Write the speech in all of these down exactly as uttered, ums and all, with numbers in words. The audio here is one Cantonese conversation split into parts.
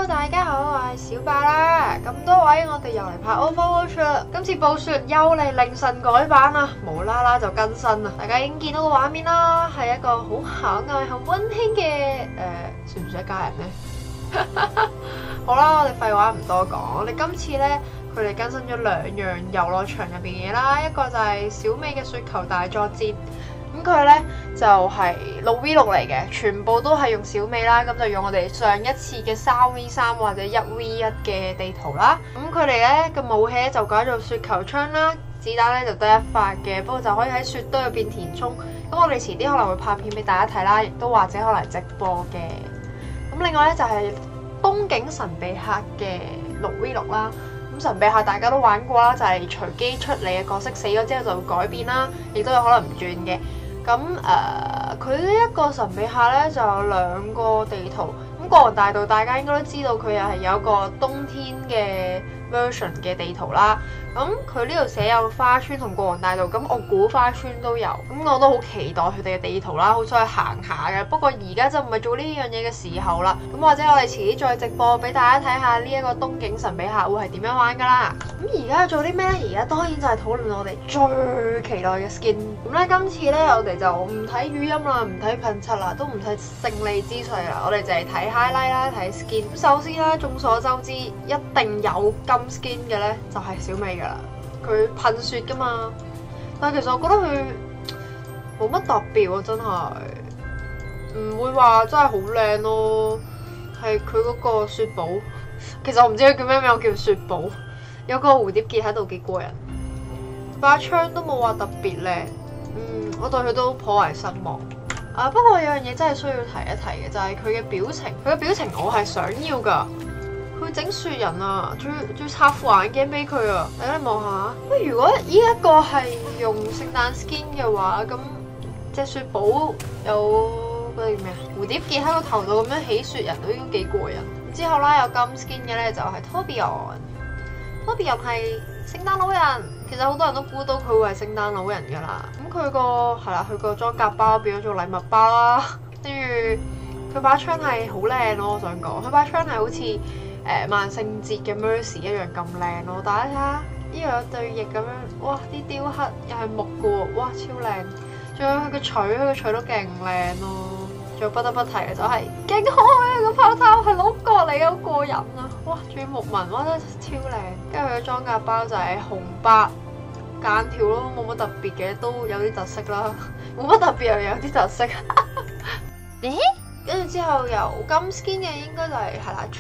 Hello， 大家好，我係小巴啦。咁多位，我哋又嚟拍 Overwatch 啦。今次暴雪又嚟凌晨改版啦，無啦啦就更新啦。大家已經見到個畫面啦，係一個好可愛、好溫馨嘅誒，算唔算一家人呢？好啦，我哋廢話唔多講，我哋今次呢，佢哋更新咗兩樣遊樂場入邊嘅嘢啦，一個就係小美嘅雪球大作戰。咁佢咧就係六 V 六嚟嘅，全部都係用小美啦，咁就用我哋上一次嘅三 V 三或者一 V 一嘅地圖啦。咁佢哋咧嘅武器咧就改做雪球槍啦，子彈咧就得一發嘅，不過就可以喺雪堆入邊填充。咁我哋遲啲可能會拍片俾大家睇啦，亦都或者可能直播嘅。咁另外咧就係東境神秘客嘅六 V 六啦。咁神秘客大家都玩過啦，就係隨機出嚟嘅角色死咗之後就會改變啦，亦都有可能唔轉嘅。咁誒，佢呢一個神秘客咧就有兩個地圖。咁國王大道大家應該都知道，佢又係有個冬天嘅 version 嘅地圖啦。咁佢呢度寫有花村同國王大道，咁我估花村都有。咁我都好期待佢哋嘅地圖啦，好想去行下嘅。不過而家就唔係做呢樣嘢嘅時候啦。咁或者我哋遲啲再直播俾大家睇下呢一個東境神秘客會係點樣玩噶啦。咁而家做啲咩咧？而家當然就係討論我哋最期待嘅 skin。咁咧今次咧我哋就唔睇語音啦，唔睇噴漆啦，都唔睇勝利姿勢啦，我哋就係睇 highlight 啦，睇 skin。首先啦，眾所周知一定有金 skin 嘅咧，就係小美噶啦。佢噴雪噶嘛，但係其實我覺得佢冇乜特別喎，真係唔會話真係好靚咯。係佢嗰個雪寶，其實我唔知佢叫咩名，我叫雪寶。有個蝴蝶結喺度幾過癮，把槍都冇話特別靚。嗯，我對佢都頗為失望。啊，不過有樣嘢真係需要提一提嘅，就係佢嘅表情。佢嘅表情我係想要㗎。佢整雪人啊，仲要仲要插副眼鏡俾佢啊！大家望下。喂，如果呢一個係用聖誕 skin 嘅話，咁隻雪寶有嗰啲咩啊？蝴蝶結喺個頭度咁樣起雪人都應該幾過癮。之後啦，有金 skin 嘅咧就係 Torbjorn。Torbjorn 係聖誕老人，其實好多人都估到佢會係聖誕老人㗎啦。咁佢個係啦，佢個裝甲包變咗做禮物包啦，跟住佢把槍係好靚咯。我想講，佢把槍係好似〜誒、呃、萬聖節嘅 Mercy 一樣咁靚咯，大家睇下呢度有對翼咁樣，哇！啲雕刻又係木嘅喎，哇！超靚，仲有佢個錘，佢個錘都勁靚咯。仲有不得不提嘅就係勁可愛啊！個炮塔係碌過嚟，好過癮啊！哇！仲要木紋，哇！真係超靚。跟住佢嘅裝甲包就係紅白間條咯，冇乜特別嘅，都有啲特色啦。冇乜特別又有啲特色。咦？跟住之後有金 skin 嘅應該就係係啦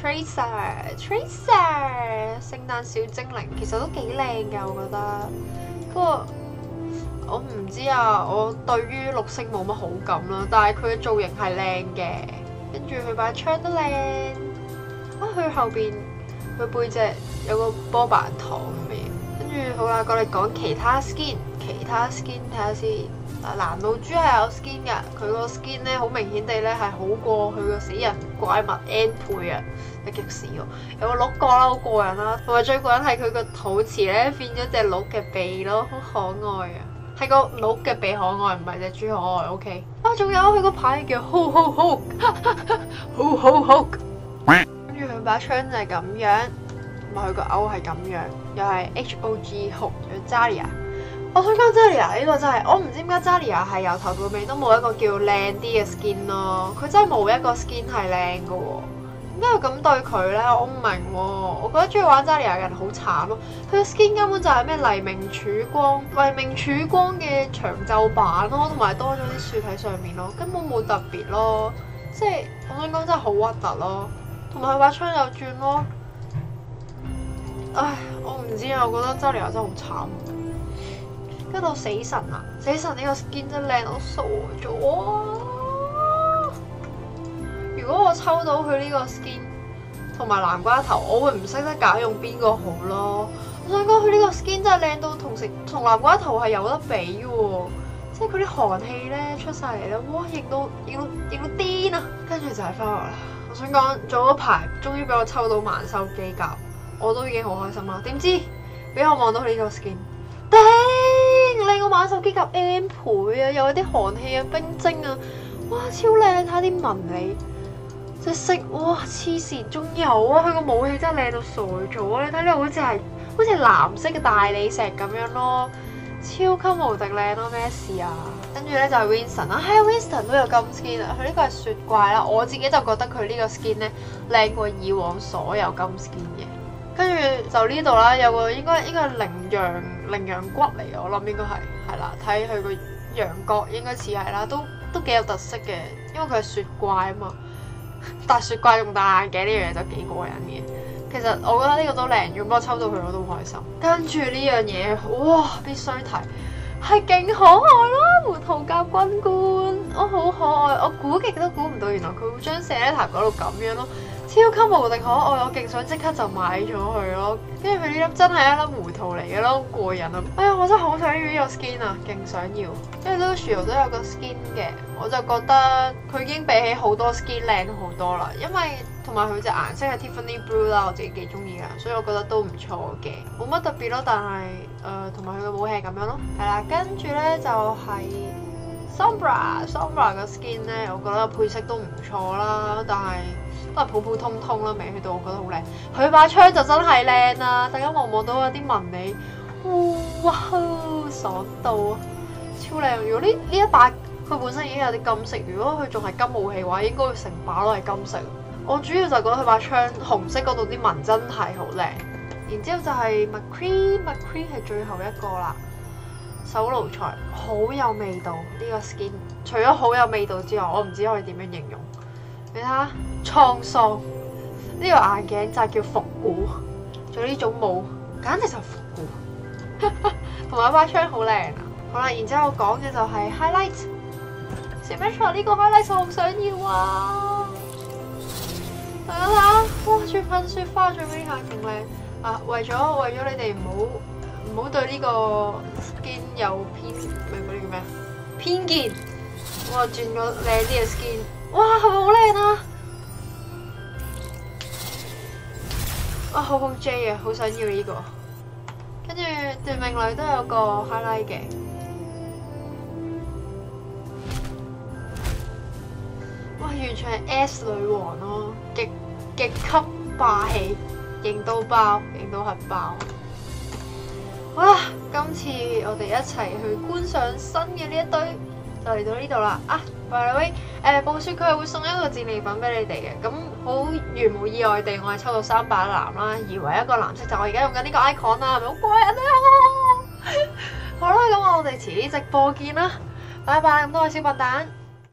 Tracer，Tracer 聖誕小精靈其實都幾靚嘅，我覺得。不過我唔知啊，我對於綠色冇乜好感啦。但係佢嘅造型係靚嘅，跟住佢把槍都靚。啊，佢後邊佢背脊有個波板糖咁嘅。跟住好啦，過嚟講其他 skin， 其他 skin 睇下先。藍露珠係有 skin 㗎，佢個 skin 咧好明顯地咧係好過佢個死人怪物 N 倍啊！你激死我！有個鹿角啦，好過癮啦，同埋最過癮係佢個肚臍咧變咗隻鹿嘅鼻咯，好可愛啊！係個鹿嘅鼻可愛，唔係隻豬可愛。OK 啊，仲有佢個牌叫 Ho Ho Ho，Ho Ho Ho， 跟住佢把槍就係咁樣，同埋佢個鈎係咁樣，又係 H O G H O， 仲有 Zarya。我想講 Zarya 呢個真係，我唔知點解 Zarya 係由頭到尾都冇一個叫靚啲嘅 skin 咯，佢真係冇一個 skin 係靚嘅喎。點解要咁對佢咧？我唔明喎。我覺得中意玩 Zarya 嘅人好慘咯。佢嘅 skin 根本就係咩黎明曙光、黎明曙光嘅長袖版咯，同埋多咗啲雪喺上面咯，根本冇特別咯。即係我想講真係好核突咯，同埋佢把槍又轉咯。唉，我唔知啊，我覺得 Zarya 真係好慘。跟到死神啊！死神呢個 skin 真係靚到傻咗啊！如果我抽到佢呢個 skin 同埋南瓜頭，我會唔識得揀用邊個好咯。我想講佢呢個 skin 真係靚到同食同南瓜頭係有得比喎，即係佢啲寒氣咧出晒嚟咧，哇！型到型到型到癲啊！跟住就係翻落啦。我想講早嗰排終於俾我抽到萬獸機甲，我都已經好開心啦。點知俾我望到佢呢個 skin， 頂！靚個萬獸機甲 N 倍啊，又有啲寒氣啊、冰晶啊，哇超靚！睇下啲紋理， 隻色哇黐線，仲有啊！佢個武器真係靚到傻咗啊！你睇呢度好似係好似藍色嘅大理石咁樣咯，超級無敵靚咯！咩事啊？跟住咧就係 Winston 啦，係啊 Winston 都有金 skin 啊！佢呢個係雪怪啦，我自己就覺得佢呢個 skin 咧靚過以往所有金 skin 嘅。跟住就呢度啦，有個應該應該係羚羊羚羊骨嚟嘅，我諗應該係係啦，睇佢個羊角應該似係啦，都都幾有特色嘅，因為佢係雪怪啊嘛。戴雪怪用戴眼鏡呢樣嘢就幾過癮嘅。其實我覺得呢個都靚，如果我抽到佢我都好開心。跟住呢樣嘢，哇必須提，係勁可愛咯！胡桃夾軍官，我好可愛，我估極都估唔到，原來佢會將射呢塔搞到咁樣咯。超級無敵可愛，我勁想即刻就買咗佢咯。跟住佢呢粒真係一粒胡桃嚟嘅咯，好過癮啊！哎呀，我真係好想要呢個 skin 啊，勁想要。因為 Lucio 都有個 skin 嘅，我就覺得佢已經比起好多 skin 靚好多啦。因為同埋佢隻顏色係 Tiffany Blue 啦，我自己幾中意㗎，所以我覺得都唔錯嘅，冇乜特別咯。但係誒，同埋佢嘅武器係咁樣咯。係啦，跟住咧就係、是、Sombra Sombra 嘅 skin 咧，我覺得配色都唔錯啦，但係都係普普通通啦，未去到我覺得好靚。佢把槍就真係靚啦，大家望望到有啲紋理，哇，爽到啊，超靚！如果呢呢一把佢本身已經有啲金色，如果佢仲係金武器嘅話，應該會成把都係金色。我主要就覺得佢把槍紅色嗰度啲紋真係好靚。然之後就係 McCree，McCree 係最後一個啦。手奴才好有味道呢個 skin， 除咗好有味道之外，我唔知可以點樣形容。你睇下滄桑，呢個眼鏡就係叫復古，仲有呢種帽，簡直就復古。同埋把槍好靚啊！好啦，然之後講嘅就係 highlight。Symmetra 呢個 highlight 我好想要啊！大家睇下，哇！仲噴雪花，最尾呢下勁靚啊！為咗為咗你哋唔好唔好對呢個 skin 有偏，明唔明嗰啲叫咩啊？偏見，我轉個靚啲嘅 skin， 哇！係咪好靚啊？啊，好好 J 啊，好想要呢個。跟住奪命女都有個 highlight 嘅。哇！完全係 S 女王咯，極極級霸氣，型到爆，型到核爆。好啦，今次我哋一齊去觀賞新嘅呢一堆，就嚟到呢度啦。啊 by the way， 誒暴雪佢係會送一個戰利品俾你哋嘅，咁好如無意外地，我係抽到三把藍啦，而唯一一個藍色就我而家用緊呢個 icon 啦，係咪好過癮啊？好啦，咁我哋遲啲直播見啦，拜拜咁多位小笨蛋。